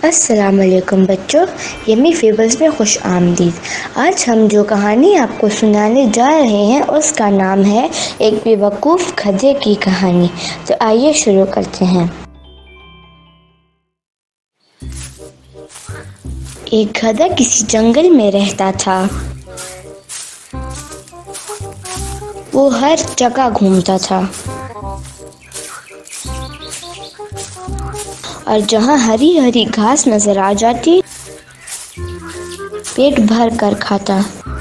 अस्सलाम वालेकुम बच्चों, यम्मी फेबल्स में खुश आमदीद। आज हम जो कहानी आपको सुनाने जा रहे हैं उसका नाम है एक बेवकूफ़ गधे की कहानी। तो आइए शुरू करते हैं। एक गधा किसी जंगल में रहता था। वो हर जगह घूमता था और जहाँ हरी हरी घास नजर आ जाती पेट भर कर खाता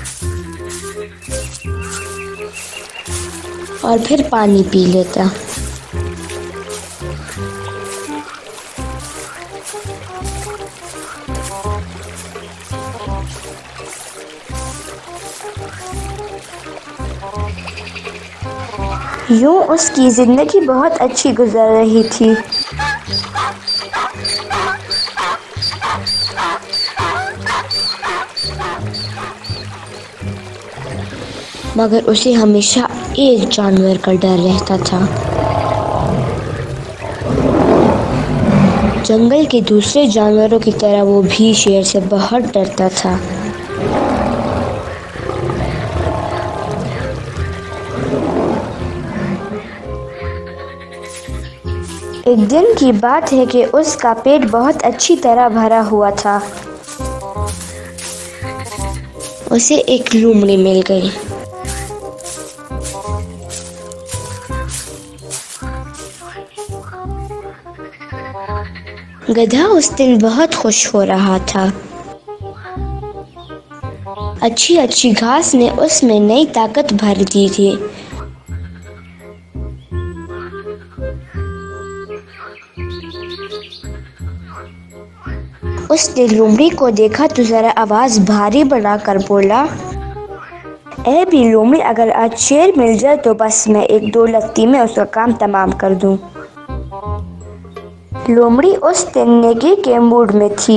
और फिर पानी पी लेता। यूं उसकी जिंदगी बहुत अच्छी गुजर रही थी। मगर उसे हमेशा एक जानवर का डर रहता था। जंगल के दूसरे जानवरों की तरह वो भी शेर से बहुत डरता था। एक दिन की बात है कि उसका पेट बहुत अच्छी तरह भरा हुआ था। उसे एक लोमड़ी मिल गई। गधा उस दिन बहुत खुश हो रहा था। अच्छी अच्छी घास ने उसमें नई ताकत भर दी थी। उसने लोमड़ी को देखा तो जरा आवाज भारी बनाकर बोला, ए भी लोमड़ी, अगर आज शेर मिल जाए तो बस मैं एक दो लत्ती में उसका काम तमाम कर दूं। लोमड़ी उस दिन नेकी के मूड में थी।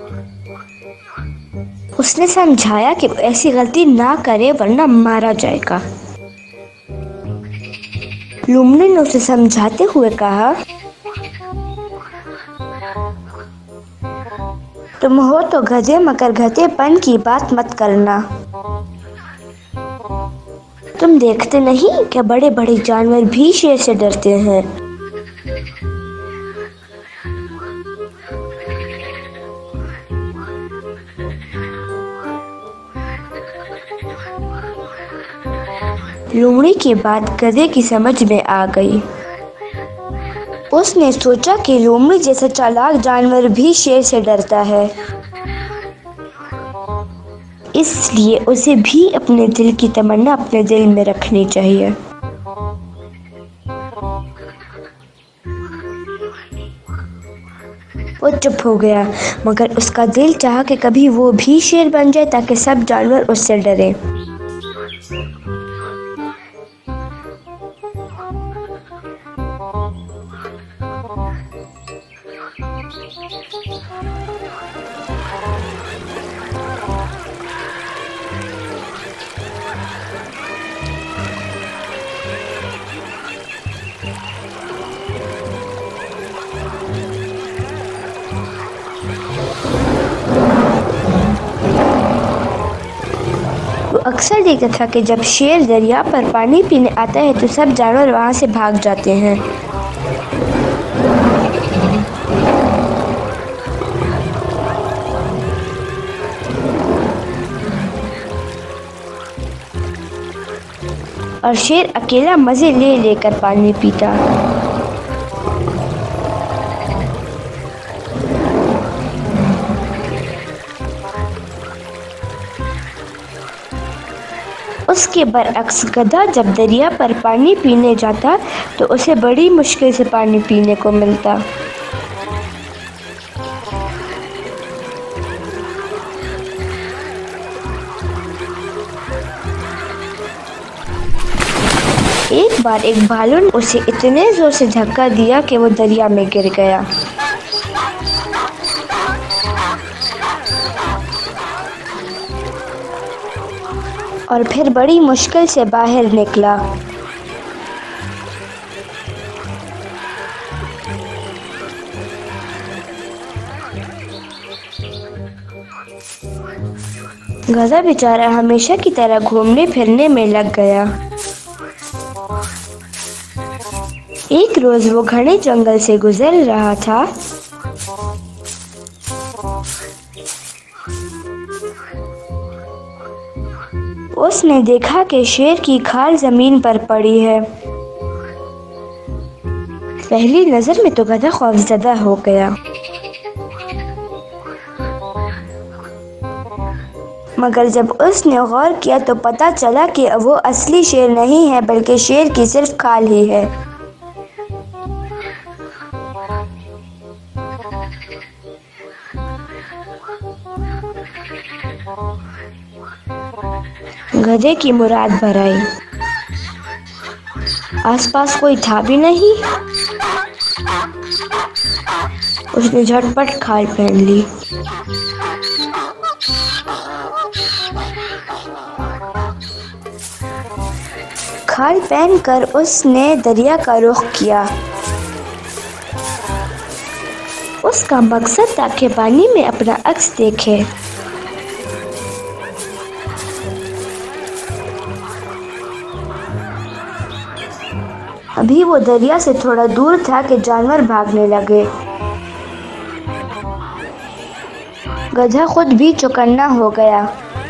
उसने समझाया कि ऐसी गलती ना करे वरना मारा जाएगा। लोमड़ी ने उसे समझाते हुए कहा, तुम हो तो गधे, मगर गधेपन की बात मत करना। तुम देखते नहीं क्या बड़े बड़े जानवर भी शेर से डरते हैं। लोमड़ी की बात गधे की समझ में आ गई। उसने सोचा कि लोमड़ी जैसा चालाक जानवर भी शेर से डरता है, इसलिए उसे भी अपने दिल की तमन्ना अपने दिल में रखनी चाहिए। वो चुप हो गया, मगर उसका दिल चाहा कि कभी वो भी शेर बन जाए ताकि सब जानवर उससे डरें। वो अक्सर देखता था कि जब शेर दरिया पर पानी पीने आता है तो सब जानवर वहां से भाग जाते हैं। और शेर अकेला मजे ले लेकर पानी पीता। उसके बरअक्स गधा जब दरिया पर पानी पीने जाता तो उसे बड़ी मुश्किल से पानी पीने को मिलता। एक बार एक भालू ने उसे इतने जोर से धक्का दिया कि वो दरिया में गिर गया। और फिर बड़ी मुश्किल से बाहर निकला। गधा बेचारा हमेशा की तरह घूमने फिरने में लग गया। एक रोज वो घने जंगल से गुजर रहा था। उसने देखा कि शेर की खाल जमीन पर पड़ी है। पहली नजर में तो गधा खौफजदा हो गया, मगर जब उसने गौर किया तो पता चला कि वो असली शेर नहीं है बल्कि शेर की सिर्फ खाल ही है। गधे की मुराद भर आई। आसपास कोई था भी नहीं। उसने झटपट खाल पहन ली। खाल पहनकर उसने दरिया का रुख किया। उसका मकसद था कि पानी में अपना अक्स देखे। अभी वो दरिया से थोड़ा दूर था कि जानवर भागने लगे। गधा खुद भी चौकन्ना हो गया।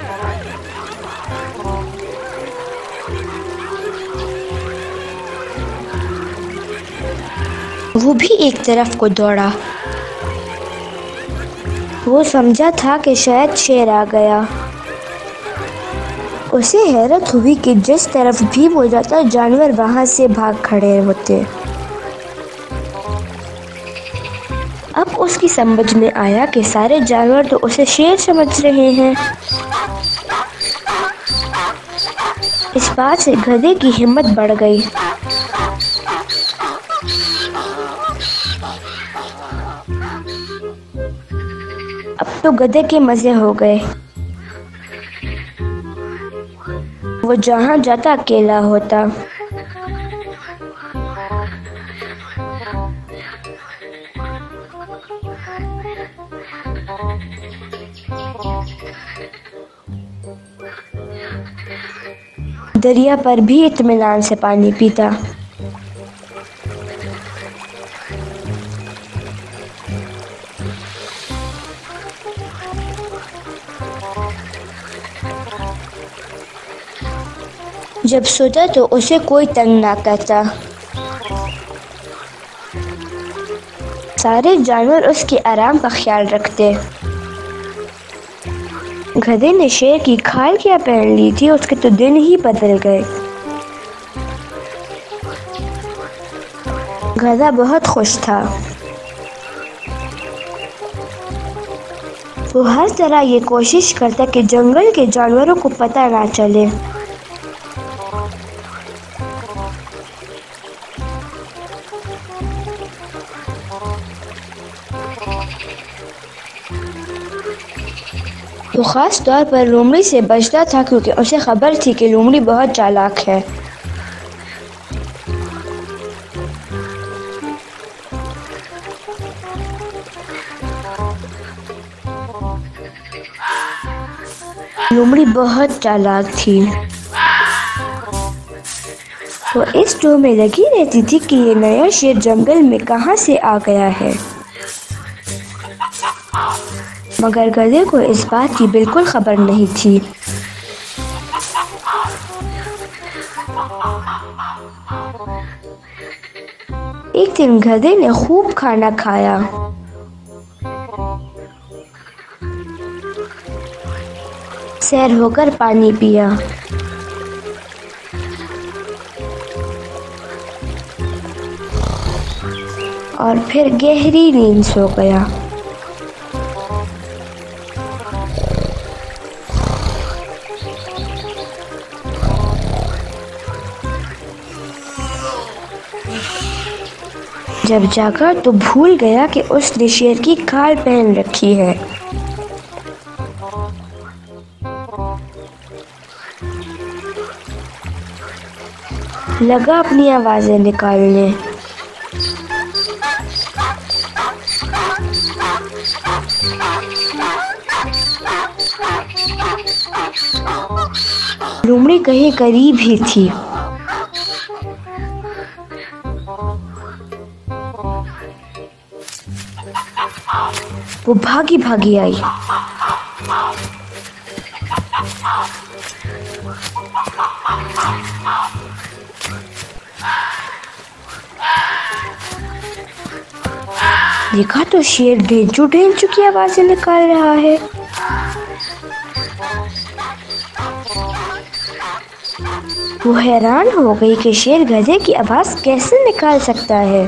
वो भी एक तरफ को दौड़ा। वो समझा था कि शायद शेर आ गया। उसे हैरत हुई कि जिस तरफ भी वो जाता जानवर वहां से भाग खड़े होते। अब उसकी समझ में आया कि सारे जानवर तो उसे शेर समझ रहे हैं। इस बात से गधे की हिम्मत बढ़ गई। अब तो गधे के मजे हो गए। वो जहां जाता अकेला होता। दरिया पर भी इत्मीनान से पानी पीता। जब सोता तो उसे कोई तंग ना करता। सारे जानवर उसके आराम का ख्याल रखते। गधे ने शेर की खाल क्या पहन ली थी, उसके तो दिन ही बदल गए। गधा बहुत खुश था। वो हर तरह ये कोशिश करता कि जंगल के जानवरों को पता ना चले। तो ख़ास तौर पर लोमड़ी से बचता था क्योंकि उसे खबर थी कि लोमड़ी बहुत चालाक है। लोमड़ी बहुत चालाक थी। वो इस डोर में लगी रहती थी कि ये नया शेर जंगल में कहाँ से आ गया है, मगर गधे को इस बात की बिल्कुल खबर नहीं थी। एक दिन गधे ने खूब खाना खाया। सैर होकर पानी पिया और फिर गहरी नींद सो गया। जब जागा तो भूल गया कि उसने शेर की खाल पहन रखी है। लगा अपनी आवाजें निकालने। लोमड़ी कहीं करीब ही थी। वो भागी भागी आई। देखा तो शेर ढेंचू ढेंचू की आवाजें निकाल रहा है। वो हैरान हो गई कि शेर गधे की आवाज कैसे निकाल सकता है।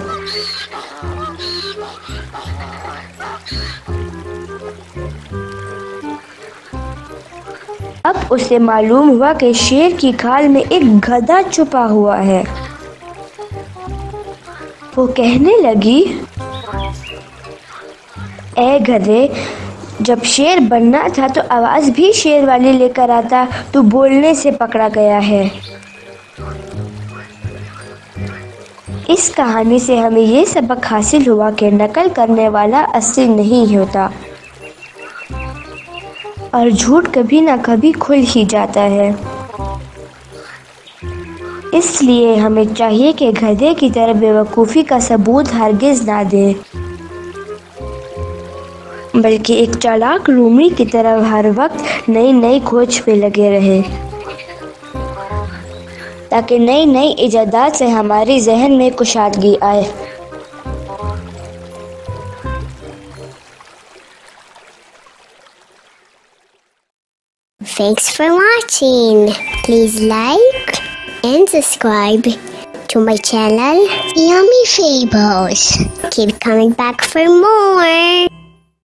अब उसे मालूम हुआ कि शेर की खाल में एक गधा छुपा हुआ है। वो कहने लगी, ए गधे, जब शेर बनना था तो आवाज भी शेर वाली लेकर आता, तू बोलने से पकड़ा गया है। इस कहानी से हमें ये सबक हासिल हुआ कि नकल करने वाला असली नहीं होता और झूठ कभी ना कभी खुल ही जाता है। इसलिए हमें चाहिए कि गधे की तरह बेवकूफ़ी का सबूत हरगिज़ ना दें, बल्कि एक चालाक लोमड़ी की तरह हर वक्त नई नई खोज पे लगे रहे, ताकि नई नई इजादात से हमारी जहन में कुशादगी आए। Thanks for watching. Please like and subscribe to my channel, Yummy Fables. Keep coming back for more.